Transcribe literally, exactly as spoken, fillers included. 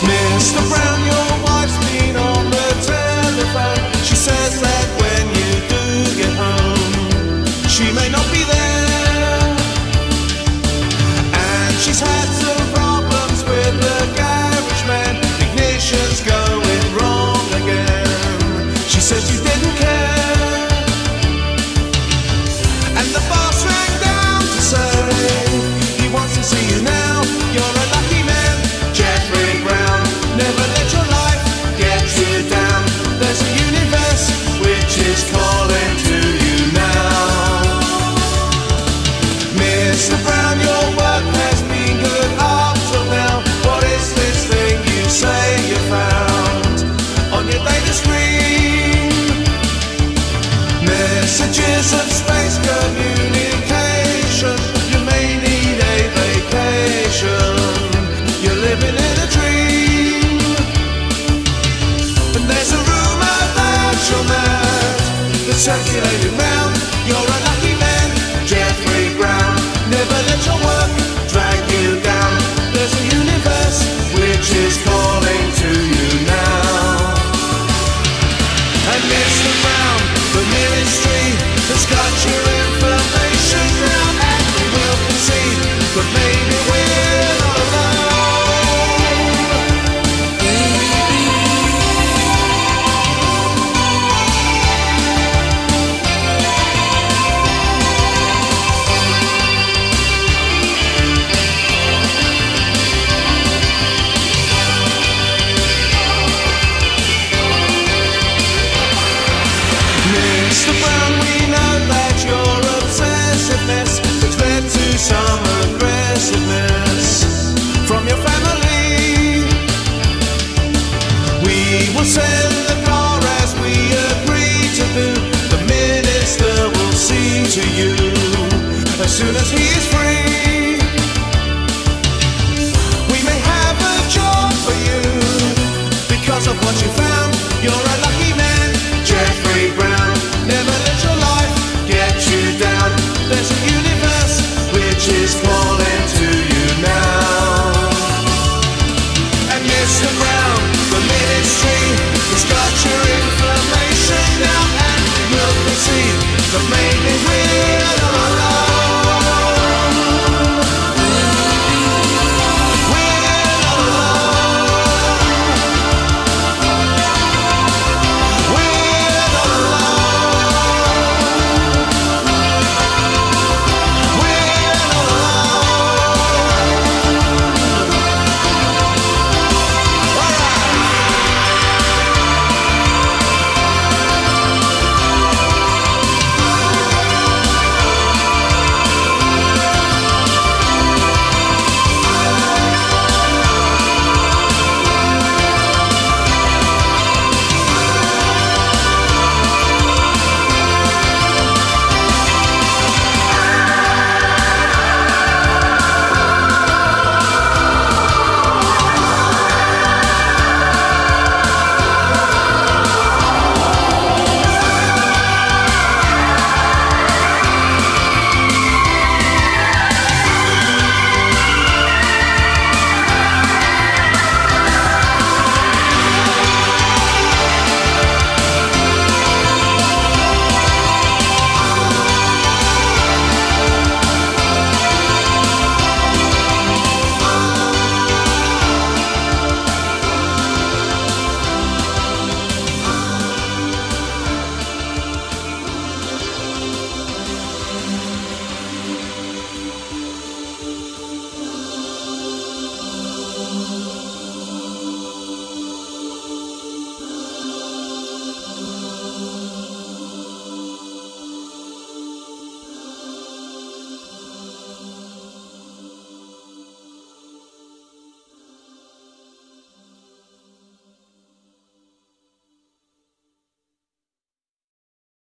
Mister Brown, your wife's been on the telephone. She says that when you do get home, she may not be there. And she's had some problems with the garage man. Ignition's going wrong again. She says you didn't care. And the boss rang down to say he wants to see you now. You're a lucky man, Geoffrey Brown. Never let your life get you down. There's a universe which is calling to you now. Mister Brown, your work has been good up till now. What is this thing you say you found on your data screen? Messages of space communication. You may need a vacation. You're living in a dream. And there's a rumour that you're mad, that's circulating round.